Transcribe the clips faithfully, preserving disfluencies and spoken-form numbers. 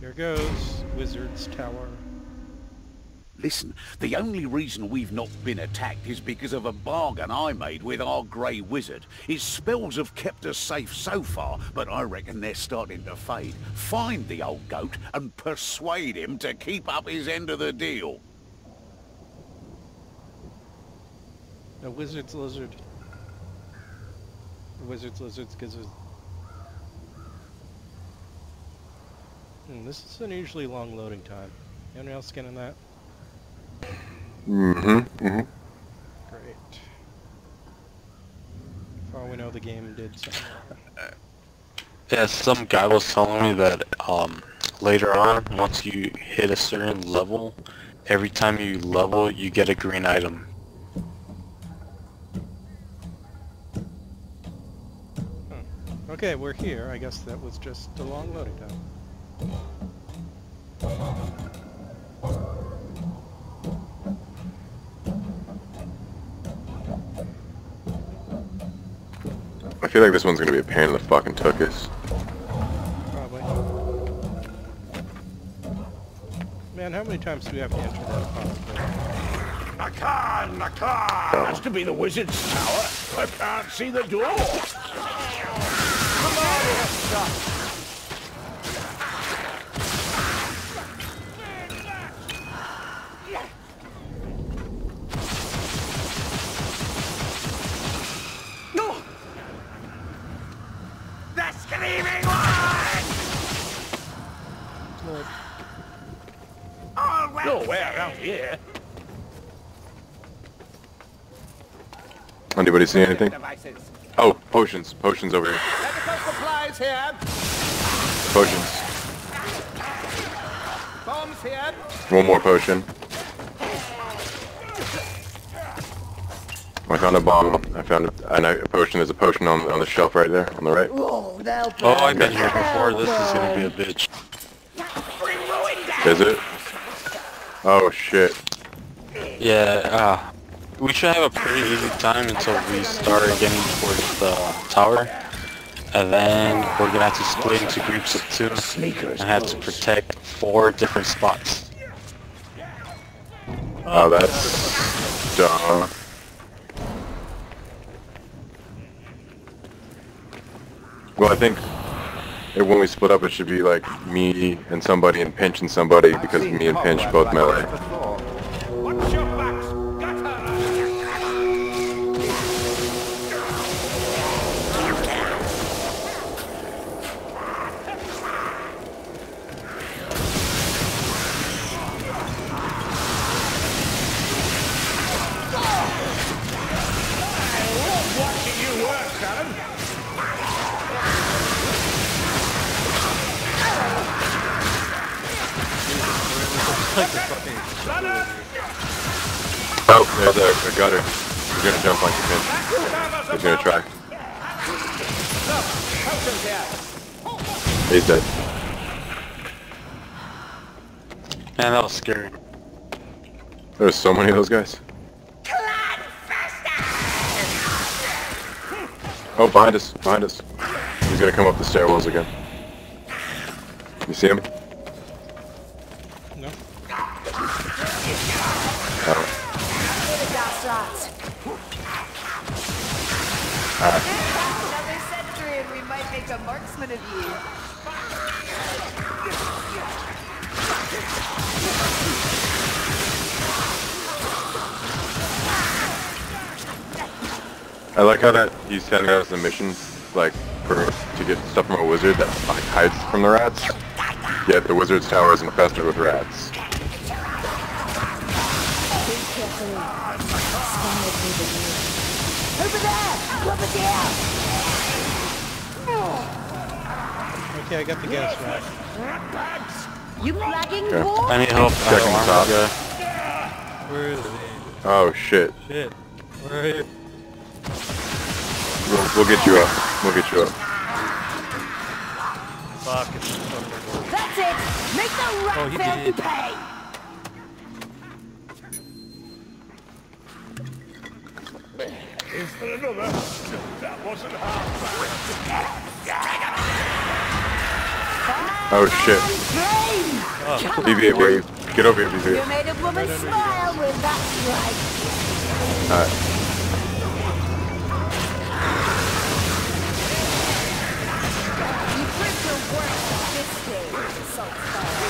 Here goes Wizard's Tower. Listen, the only reason we've not been attacked is because of a bargain I made with our Grey Wizard. His spells have kept us safe so far, but I reckon they're starting to fade. Find the old goat and persuade him to keep up his end of the deal. A wizard's lizard. A wizard's lizard's gizzard. Hmm, this is an unusually long loading time. Anyone else getting that? Mm-hmm. Mm-hmm. Great. For all we know, the game did something. Yeah, some guy was telling me that um, later on, once you hit a certain level, every time you level, you get a green item. Huh. Okay, we're here. I guess that was just a long loading time. I feel like this one's gonna be a pain in the fucking tuchus. Probably. Man, how many times do we have to enter that apothecary? Nakan! Nakan! Has to be the Wizard's Tower. I can't see the door. Come on, Hester! Nowhere around here. Anybody see anything? Oh, potions. Potions over here. Medical supplies here. Potions. Bombs here. One more potion. I found a bomb. I found a, a, a potion. There's a potion on, on the shelf right there, on the right. Oh, I've been here before. This is gonna be a bitch. Is it? Oh shit. Yeah, uh, we should have a pretty easy time until we start getting towards the tower. And then we're gonna have to split into groups of two and have to protect four different spots. Oh, that's dumb. Well, I think it, when we split up, it should be like me and somebody and Pinch and somebody, because me and Pinch both melee. Watch your backs. Got her. Watching you work, Alan. Oh, there's a, a gutter. He's gonna jump like a Pinch. He's gonna try. He's dead. Man, that was scary. There's so many of those guys. Oh, behind us, behind us. He's gonna come up the stairwells again. You see him? No. Oh. Another century and we might make a marksman of you. I like how that he's setting out as a mission, like, for to get stuff from a wizard that like hides from the rats. Yet the wizard's tower is infested with rats. Over there! Over there! Okay, I got the gas rat. You flagging, Okay. boy? I need help. I Checking don't the top. guy. Where is he? Oh shit. Shit. Where are you? We'll, we'll get you up. We'll get you up. Fuck, it's fucking. That's it! Make the rat Oh, he family did. pay! Is there another? That wasn't half bad. Fine! Oh shit. Oh. B B eight, where are you? Get over here, B B eight. You made a woman smile with that strike. Alright. You proved your worth this day, Saltfire.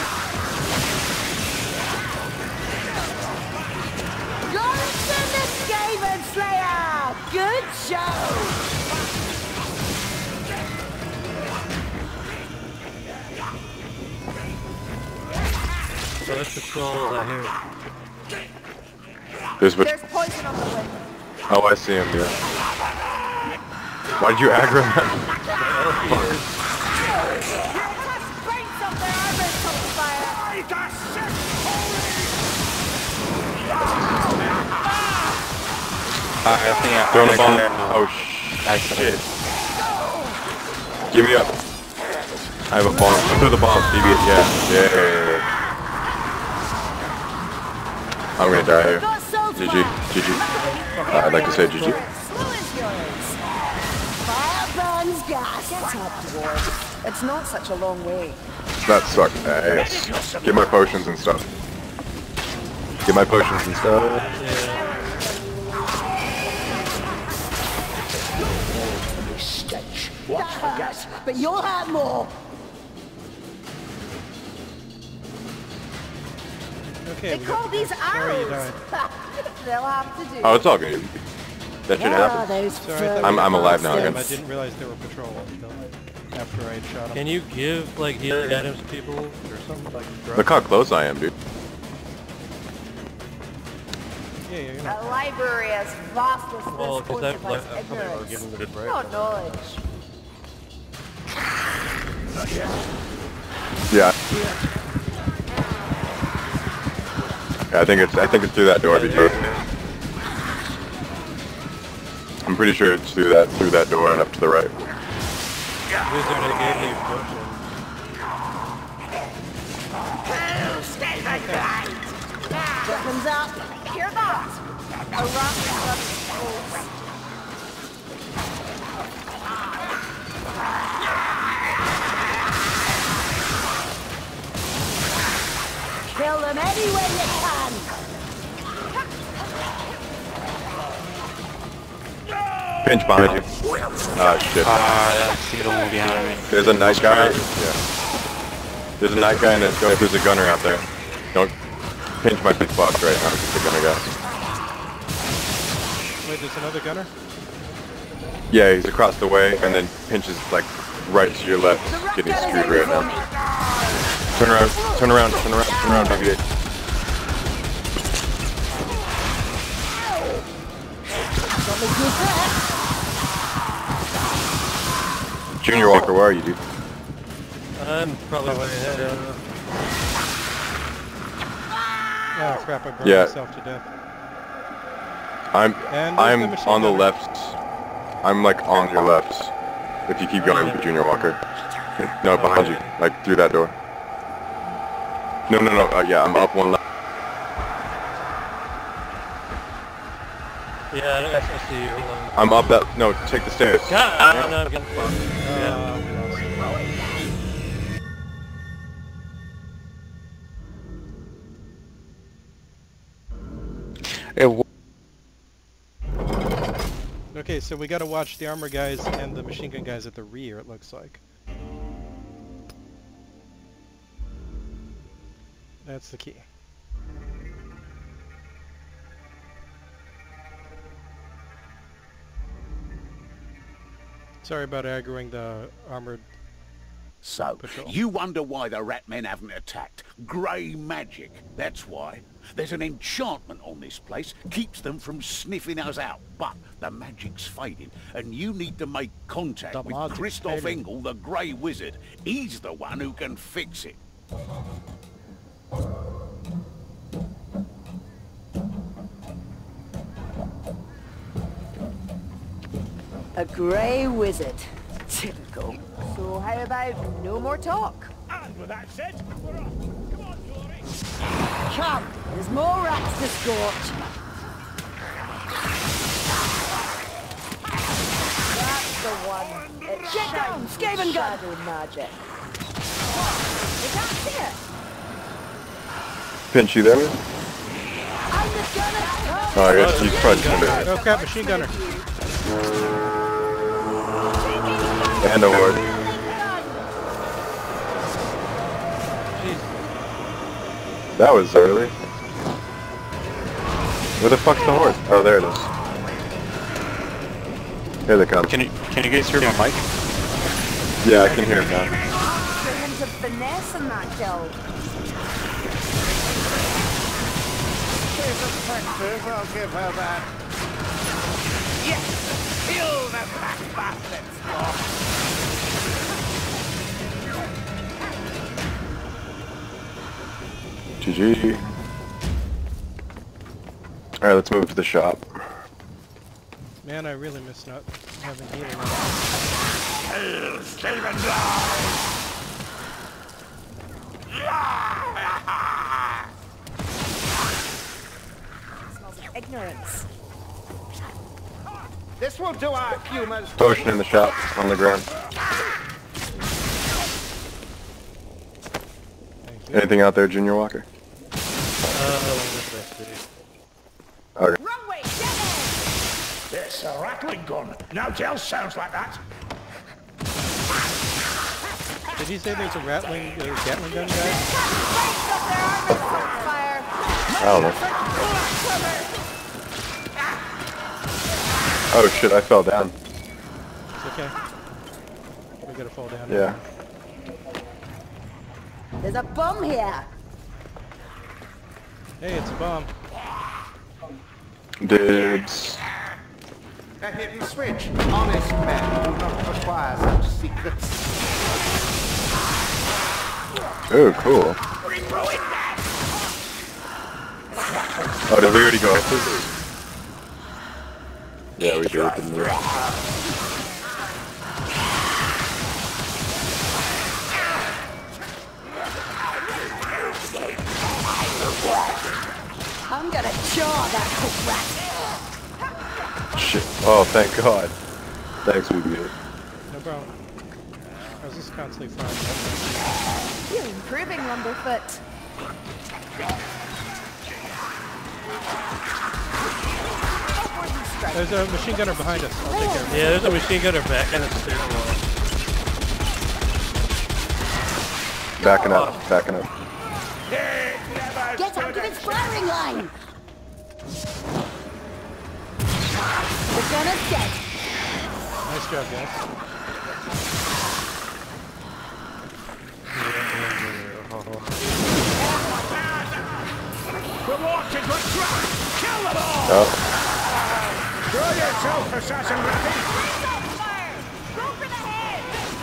Johnson the Skaven Slayer! Good show! So let's patrol out here. There's There's poison on the way. Oh, I see him, yeah. Why'd you aggro him? Burn something, armor, Saltfire! Uh, I think I... Throw the I bomb. got it. Oh sh I got it. shit. Give me up. I have a bomb. Throw the bomb, B B eight, yeah. Yeah. I'm gonna die here. G G. G G. Uh, I'd like to say G G. Fire burns gas. Get up, dwarf. It's not such a long way. That sucked ass. Get my potions and stuff. Get my potions and stuff. Yeah. That hurts, but you'll have more. Okay, They we call got these Sorry you arrows. died. They'll have to do. Oh, it's all good. That should What are happen. those Sorry, I thought furry I'm- I'm alive now I again. monsters? didn't realize they were patrol until after I had shot them. Can you give like healing items to people or something like drugs? Look how close I am, dude. Yeah, yeah, yeah. A library as vast as this Well, because that, fortifies like, that's probably we're ignorance. getting the good break. Not knowledge. Yeah. Yeah, I think it's I think it's through that door, B J. I'm pretty sure it's through that through that door and up to the right. Wizard, I gave you a potion. Weapons up. Hear that? A rock is close. Kill them any way you can. Pinch behind you. Ah shit. Ah, I see the one behind me. There's a night guy. Yeah. There's a night guy and a, there's a gunner out there. Don't pinch my big box right now. It's the gunner guy. Wait, there's another gunner? Yeah, he's across the way and then pinches like right to your left. Getting screwed right now. Turn around, turn around, turn around, turn around, B B eight. Junior Walker, where are you, dude? I'm probably way ahead of Oh crap, I burned Yeah. myself to death. I'm And there's I'm the machine on the gunner. left. I'm like on your left. If you keep going with Junior Walker. No, behind you, like through that door. No, no, no. Uh, yeah, I'm up one left. Yeah, I I see you. Hold on. I'm up that. No, take the stairs. God, no, I'm getting fucked. Yeah. Uh, we lost it. It w Okay, so we gotta watch the armor guys and the machine gun guys at the rear, it looks like. That's the key. Sorry about aggroing the armored. So, Patrol. you wonder why the rat men haven't attacked. Grey magic, that's why. There's an enchantment on this place, keeps them from sniffing us out. But the magic's fading, and you need to make contact The with magic's Christoph fading. Engel, the Grey Wizard. He's the one who can fix it. A grey wizard. Typical. So how about no more talk? And with that said, we're off. Come on, Glory. Come, there's more rats to scorch. That's the one. It's Get down, Skaven gun! shadow magic. Pinch, you there? Man? Oh, I guess he's probably just gonna do Oh crap, machine gunner. it. And a horde. That was early. Where the fuck's the horde? Oh, there it is. Here they come. Can you can you guys hear my mic? Yeah, I can hear it now. For him to finesse in that kill. I'll give her that. Yes! Kill the black bastards! G G. Alright, let's move to the shop. Man, I really miss not having healing. Hail, Stephen Bly! Smells like ignorance. This will do our humans. Potion in the shop, on the ground. Thank you. Anything out there, Junior Walker? Uh, what did I see? Okay. Runway, get in! It's a rattling gun. Nobody else sounds like that. Did he say there's a rattling uh, Gatling gun guy? Fire! I don't know. Oh shit, I fell down. It's okay. We gotta fall down. Yeah. There's a bomb here! Hey, it's a bomb. Dibs. A hidden switch. Honest men do not require such secrets. Oh, cool. Oh, did we already go up this? Yeah, we did. Didn't we? I'm gonna jaw that rat! Shit. Oh, thank God. Thanks, we beat it. No problem. I was just constantly flying. You're improving, Lumberfoot. There's a machine gunner behind us. I'll take care of it. Yeah, there's a machine gunner back in the stairwell. Backing up, backing up. Get out of its firing line! The gunner's dead. Nice job, guys. We're walking good track. Kill them all. Oh, Throw yourself, assassin Ratty. Fire! Go for the head!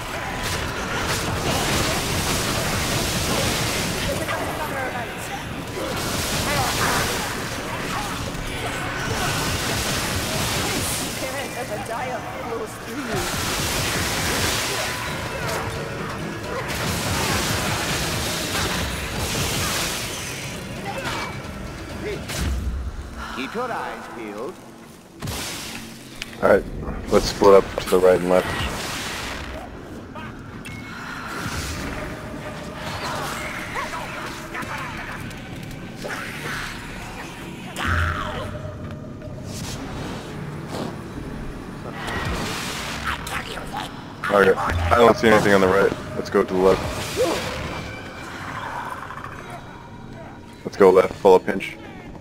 There's a gunner about. Spirit of a dial flows through you. Keep your eyes peeled. alright. Let's split up to the right and left. Okay, I don't see anything on the right. Let's go to the left. Let's go left, follow Pinch.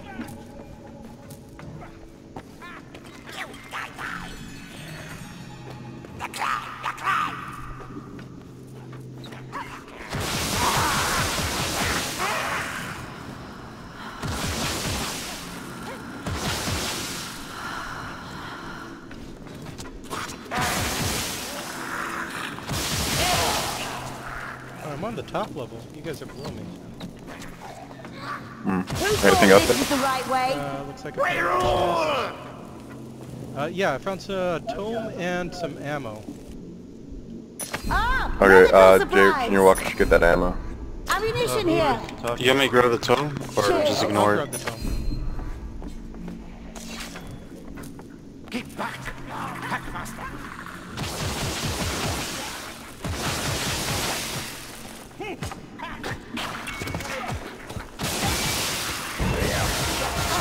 I'm on the top level. You guys are below me. Hmm. Who Anything thought up this there? was the right way? Uh, looks like a Uh, yeah, I found a tome and some ammo. Ah! Okay, medical uh, Jay, supplies. Junior Walker should get that ammo. Ammunition here! You want me to grab the tome, or Sure. just I'll ignore grab it? the tome. Get back. Packmaster.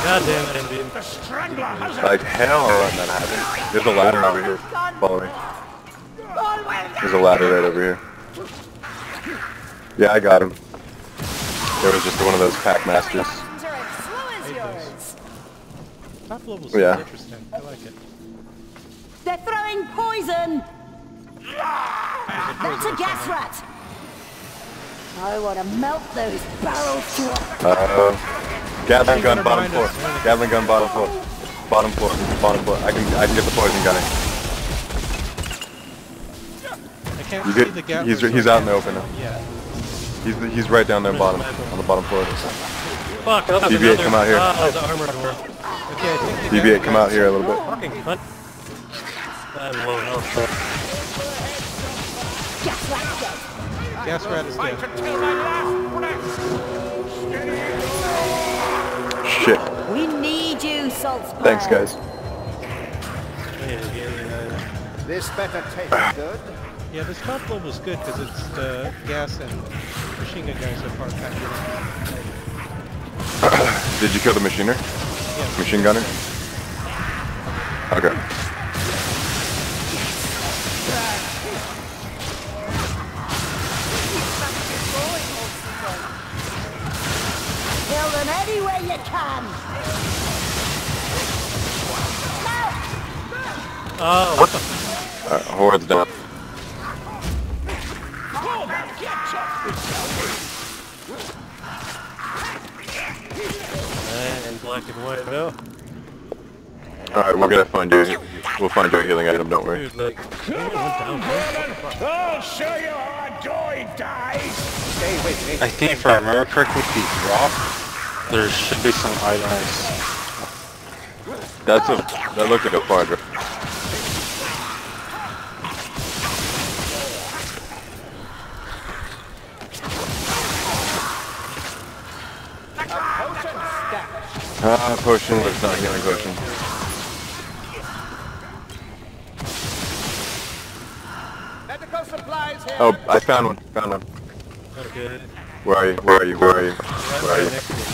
God damn it, Indian. The Strangler has it! Like hell I'm letting that happen. There's a ladder over here. Follow me. There's a ladder right over here. Yeah, I got him. There was just one of those pack masters. Top level's Yeah. interesting. I like it. They're throwing poison! That's a gas rat! I want to melt those barrels to a... Uh, Gatling gun, Never bottom mind floor. us. Gatling gun, bottom floor. Bottom floor. Bottom floor. I can I can get the poison gunning. I can't You see get- the gap. he's- he's out in the open now. Yeah. He's he's right down there bottom on the bottom floor. Fuck, oh, D B eight, another- come out here. Ah, the armor door. Okay, I think the D B eight, gap come out here a little bit. Fucking cunt. I'm low health. so- Gas rat dead. Gas rat is dead. Until my last breath! Shit. We need you, Saltzpyre. Thanks, guys. This better taste good. Yeah, this top level's good because it's the gas and machine gun guys so far packed in. Did you kill the machiner? Yeah. Machine gunner? Okay. Kill them any way you can. Oh, what the Alright, horde's down. and black and white, no? Alright, we're gonna find you. We'll find you a healing item, don't worry. Dude, like, he went down, man. I'll show you how a doy dies! Stay with me. I think if I remember correctly, the drop, there should be some items. That's a that looked like a fire drop. Ah, potion, but it's not a healing potion. Medical supplies here. Oh, I found one. Found one. Okay. Where are you? Where are you? Where are you? Where are you? Next to me.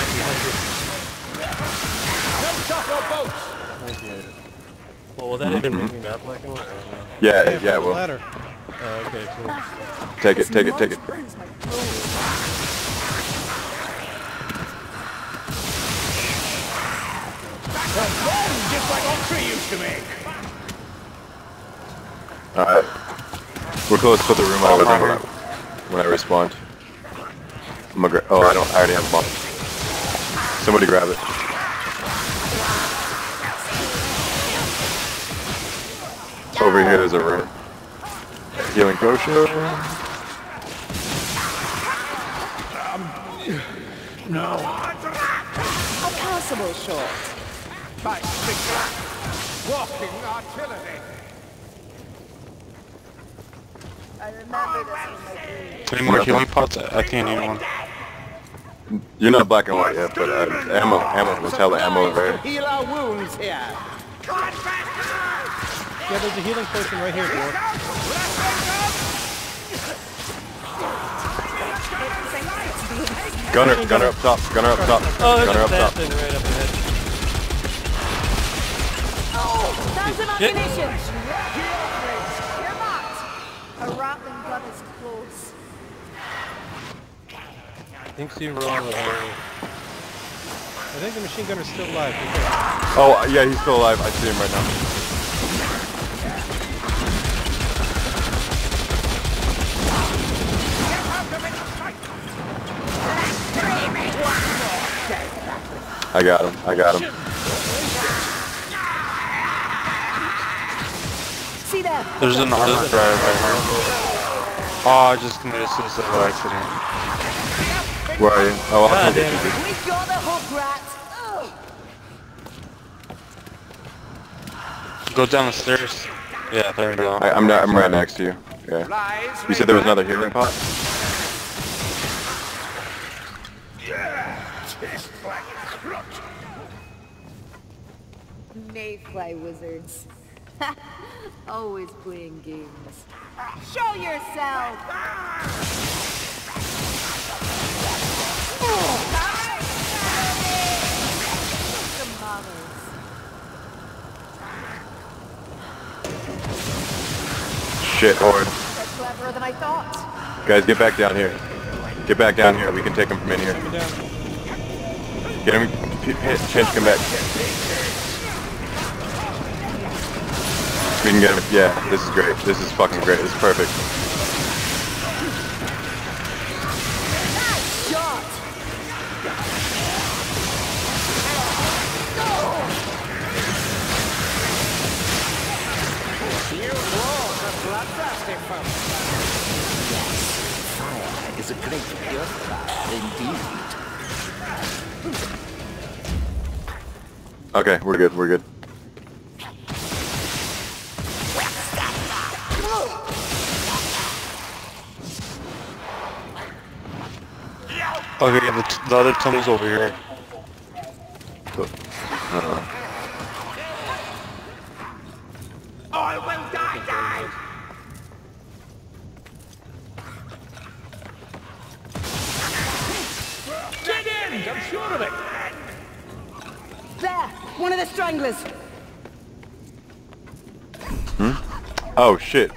Jump off your boats. Well, will that even make me not black and white? or no? Yeah, Hey, yeah, the well, ladder. Oh, okay, cool. take it, take it, take it. Just like old tree used to make! Alright. We're close to the room I was in when I, when I respawned. I'm gonna gra- oh, I don't, I already have a bomb. Somebody grab it. Over here there's a room. Healing potion. No. A passable short. By six. Walking artillery. I remember this in my dreams. Any more healing pots? I I think I need one. You're not black and white yet, but uh, ammo, ammo, let's have the ammo over here. Heal our wounds here. Yeah, there's a healing potion right here, Dwarf. Gunner, gunner up top, gunner up top, Oh, there's gunner a up top. thing right up ahead. Found some Shit. ammunition. You're marked. A rattling gun is close. Thinks you're wrong with her. I think the machine gunner's still alive. Okay. Oh, yeah, he's still alive. I see him right now. I got him, I got him. See there. There's an armor drive right here. Oh, I just committed suicide by accident. Where are you? Oh, I'll God come get damn you, it. dude. We got the hook rat. Ugh. Go down the stairs. Yeah, there we go. I, I'm not, I'm right next to you. Yeah. Lies. You said there was another healing pot? Mayfly wizards. Always playing games. Show yourself! shit, horde. That's cleverer than I thought. Guys, get back down here. Get back down here. We can take him from in here. Coming down. Get him. P pinch, come back. We can get him. Yeah, this is great. This is fucking great. This is perfect. Nice shot. You walls are bloodthirsty folks. Fire is a great purifier indeed. Okay, we're good. We're good. Okay, the, t the other tunnel's over here. Uh, All will die, die! Get in! I'm sure of it! There, one of the stranglers. oh shit.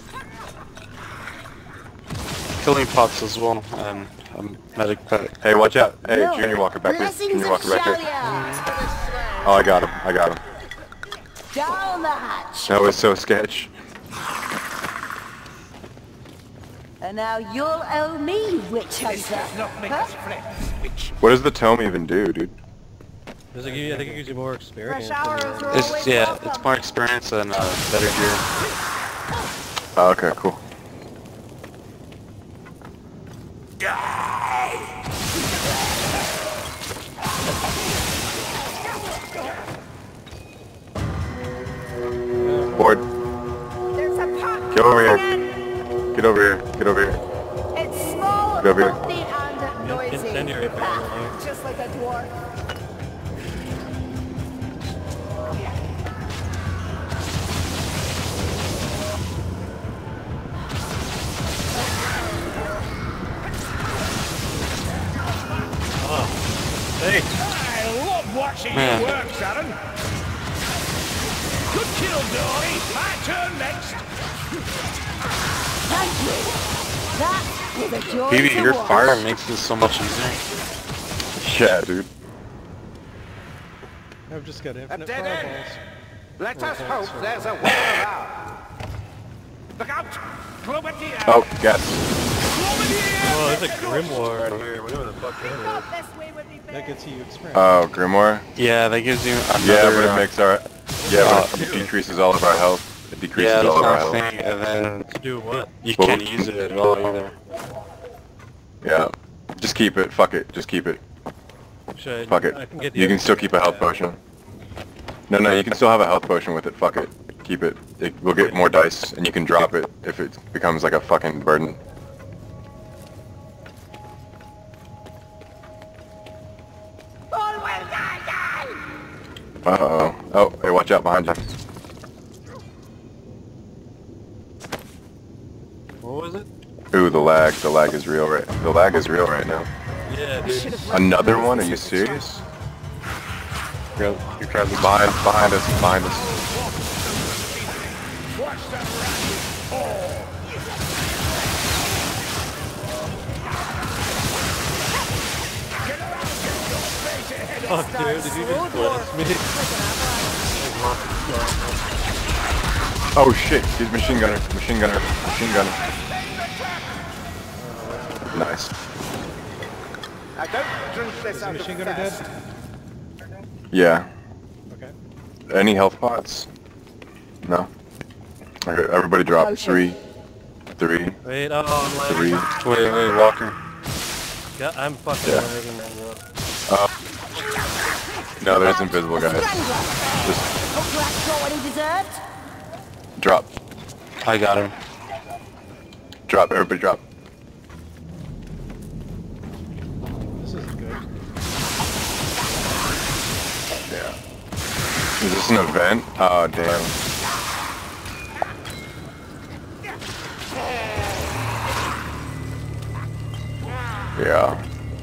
Killing pots as well, and um, medic pack. Hey, watch out. Hey, No. Junior Walker, back here. Blessings Junior of Walker, back here. Shalia. Oh, I got him. I got him. Down the hatch. That was so sketch. And now you'll owe me, witch hunter. Not make Huh? us friends, witch. What does the tome even do, dude? Does it give you, I think it gives you more experience. Fresh arrows are It's always yeah, welcome. it's more experience and uh, better gear. Oh, okay, cool. Board. There's a pot. Get over here. coming Get over here. Get over here. in. It's small, Get over here. healthy, and noisy. Incendiary fire, Ha, just like a dwarf. Hey, I love watching Man. you work, Sharon. Good kill, Dory. My turn next. Thank you. That was a joy P V, to your watch. fire makes this so much easier. Yeah, dude. I've just got infinite dead end. fireballs. Let us hope there's a way around. Look out! Globadier! Oh, yes. oh, there's a grimoire right here. Whatever the fuck that is. Thought this way would be That better. gets you experience. Oh, Grimoire? Yeah, that gives you another. Yeah, but it uh, makes our... Yeah, but it decreases all of our health. It decreases Yeah, that's all of what our I'm health. saying. And then To do what? you Well, can't use it at all either. Yeah. Just keep it. Fuck it. Just keep it. Should I, Fuck it. I can get the You can other- still keep a health potion. No, no, you can still have a health potion with it. Fuck it. Keep it. It will get more dice, and you can drop it if it becomes like a fucking burden. All will die, die. Uh-oh. Oh, hey, watch out behind you. What was it? Ooh, the lag. The lag is real right... The lag is real right now. Yeah, dude. Another one? Are you serious? You're, you're trying to behind, behind us, behind us. Fuck, dude, did you just blast me? Oh shit, he's machine gunner, machine gunner, machine gunner. Nice. I don't drink this Is out the machine of gunner thirst. dead? Yeah. Okay. Any health pots? No. Okay, everybody drop. Potion. Three. Three. Wait, oh, I'm lagging. Three. Wait, wait, Walker. Yeah, I'm fucking Yeah. lagging right now. Uh, no, there's invisible guys. Strangler. Just Hope that's got what he deserved. drop. I got him. Drop, everybody drop. This isn't good. Yeah. Is this an event? Oh, damn. Yeah.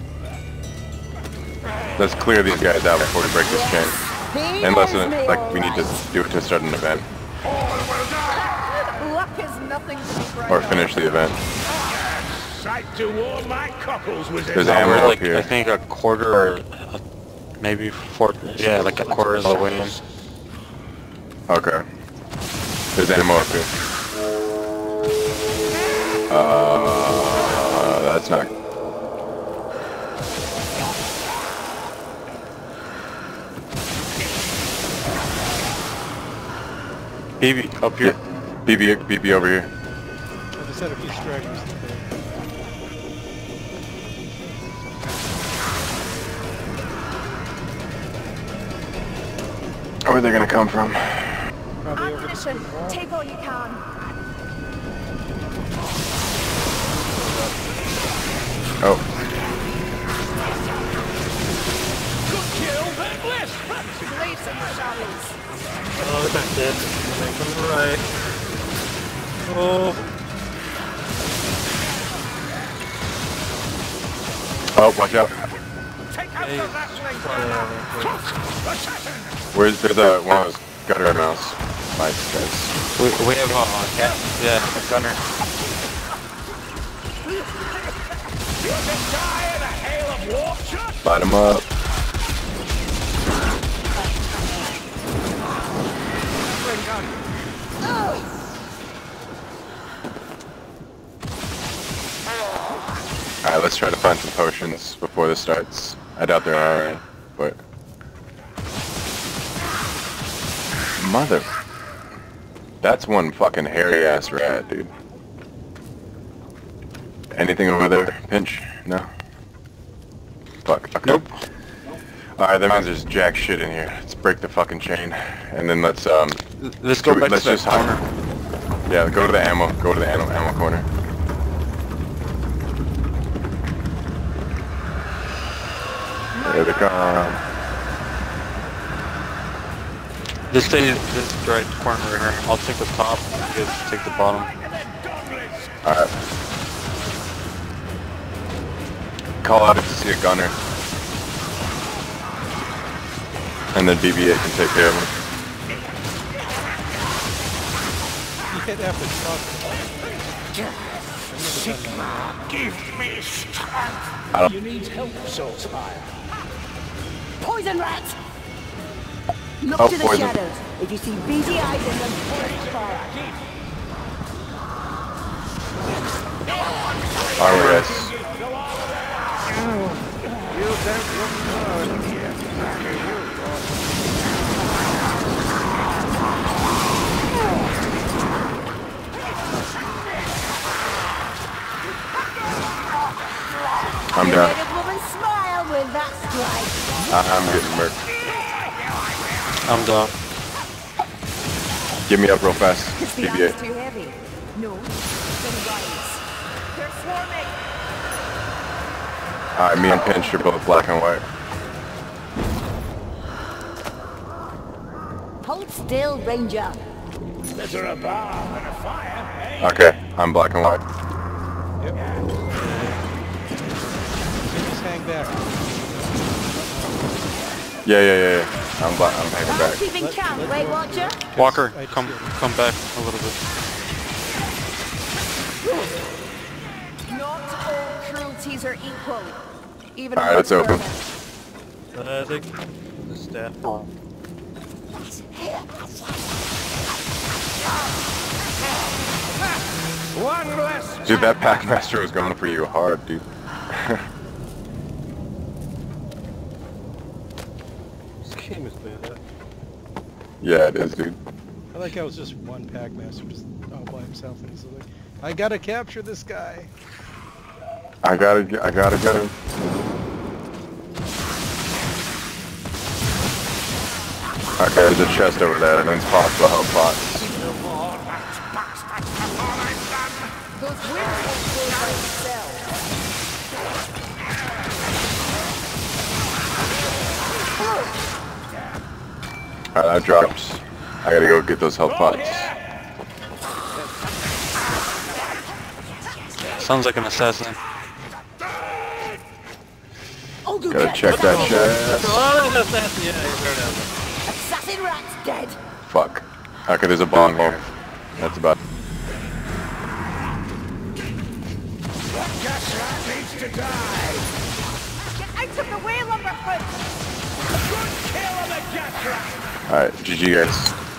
Let's clear these guys out before we break this chain. Unless, uh, like, we need to do it to start an event. Luck is nothing Nothing to be proud Or of. finish the event. Sight to warm my cockles, wizard. There's No, ammo we're up like, here. I think a quarter or a, maybe four, yeah, like a quarter of the way in. Okay. There's ammo up here. Uh, that's not... B B, up here. B B, B B over here. I just had a few stragglers today. Where are they gonna come from? Probably over the Ammunition. stone wall. Take all you can. Oh, Good kill, then list. Leave some shadows. Oh, the back dead. Coming from the right. Oh, oh, watch out. Take out hey, the rattling fire gun. out there. Assassin. Where's there's a one of those gutter mouse? Nice guys. We, we have a cat, yeah, a gunner. You can die in a hail of water. Light him up. Rattling gun. Alright, let's try to find some potions before this starts. I doubt there are any, but... Mother... That's one fucking hairy ass rat, dude. Anything over there? Pinch? No? Fuck. Okay. Nope. Alright, that means there's jack shit in here. Let's break the fucking chain. And then let's, um... Let's go Should we- back let's to that just hide. corner. Yeah, go to the ammo. Go to the ammo, ammo corner. There they come. Just stay this right corner right here. I'll take the top, you guys take the bottom. Alright. Call out if you see a gunner. And then B B eight can take care of him. You hit after talking. Sigma, give me strength. I don't- You need help, Saltire. Poison rats! Look Oh, to the poison. shadows. If you see beady eyes in them, first fire. Armor, guys. You don't look good. I'm You down. made a woman smile with that strike. I'm getting murked. I'm down. Get me up real fast. It's the B B eight. ice too heavy. No, then rise. They're swarming. Alright, me and Pinch are both black and white. Hold still, Ranger. Better a bar than a fire, eh? Okay, I'm black and white. Yep. You just hang back. Yeah, yeah, yeah, yeah. I'm black. I'm hanging I'm back. keeping count, Weight Watcher. Walker, I just come did it. come back a little bit. Not all cruelties are equal. Even Alright, let's open. vermin. Uh, I think the staff. One less. Dude, that Packmaster was going for you hard, dude. This game is bad. Yeah, it is, dude. I like how it was just one Packmaster just all by himself, and he's like, I gotta capture this guy. I gotta, get- I gotta get him. Okay, there's a chest over there, and then it's possible health pots. Those weird ones go by themselves. Alright, that drops. I gotta go get those health pots. Sounds like an assassin. Oh, good Gotta catch. check that chest. Oh, that's that. Yeah, you're right out Assassin rat's dead. Fuck. Okay, there's a bomb here. That's about... to die! Get out of the way, Lumberfoot! Good kill on the gas rat! Alright, G G guys.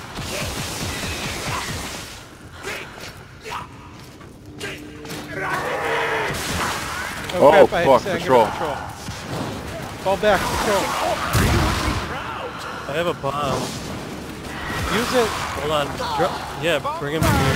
Oh, Oh, crap, I had to fuck, say, I'm patrol. gonna patrol. Fall back, patrol. I have a bomb. Use it. Hold on. Dro yeah, bring him in here.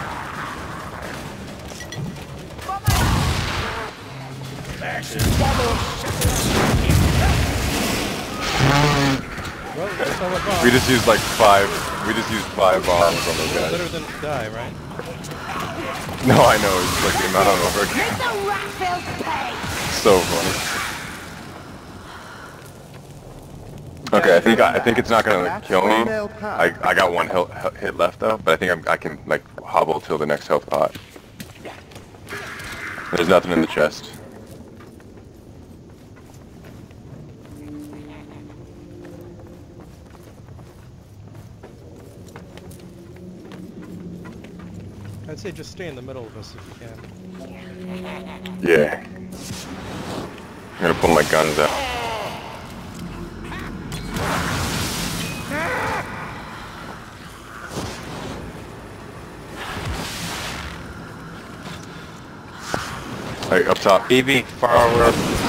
Well, that's all a bomb. We just used like five, we just used five bombs on those Better guys. than die, right? No, I know, it's like the amount of over again. Make the rat-filled pay! So funny. Okay, I think I, I think it's not gonna kill me. I I got one hit, hit left though, but I think I'm, I can like hobble till the next health pot. There's nothing in the chest. I'd say just stay in the middle of us if you can. Yeah. I'm gonna pull my guns out. Alright, up top. B B, forward.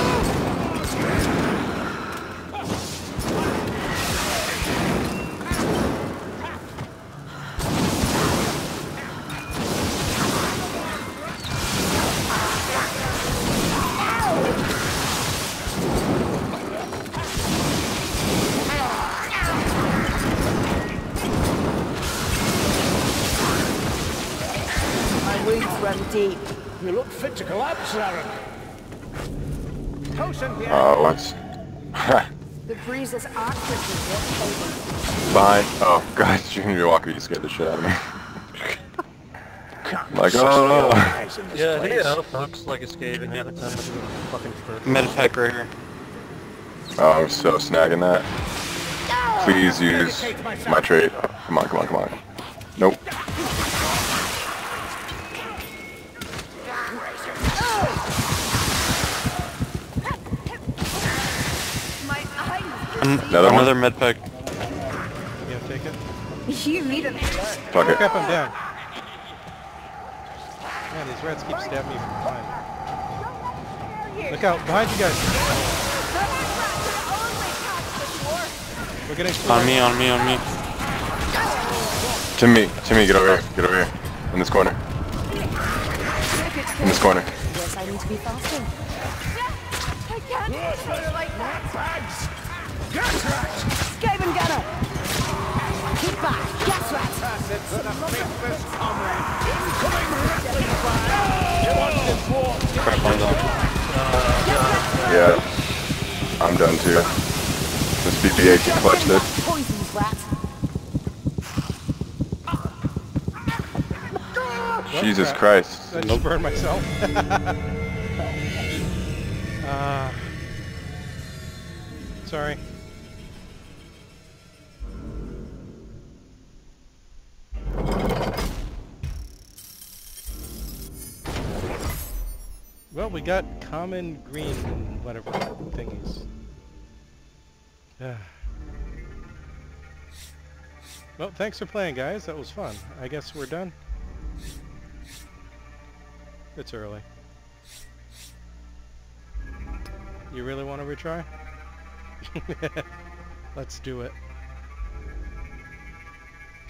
My wounds run deep. You look fit to collapse, Aaron. Tosin here. Oh, what's... The breeze is awkwardly over. Behind. Oh, God, Junior Walker, you scared the shit out of me. Like, oh no. Yeah, hey, health looks like escaping at the time of the fucking first. Medipack right here. Oh, I'm so snagging that. Please use my trait. Come on, come on, come on. Nope. My eyes! Another one? Another medpack. Yeah, take it. You need an alert. Fuck Oh, it. crap, I'm down. Man, these rats keep stabbing me from behind. Look out, behind you guys. We're getting On me, on me, on me. Timmy, Timmy, get over here. Get over here. In this corner. In this corner. Yes, I need to be faster. I can't put it like that. Gas rat! Skaven gunner! Keep back! Gas rat! Crap, I'm done. Yeah. I'm done too. This B B eight can clutch this. Poisons, rat! Jesus crap. Christ. I just burned myself. uh, sorry. Well, we got common green whatever thingies. Well, thanks for playing, guys. That was fun. I guess we're done. It's early. You really want to retry? Let's do it.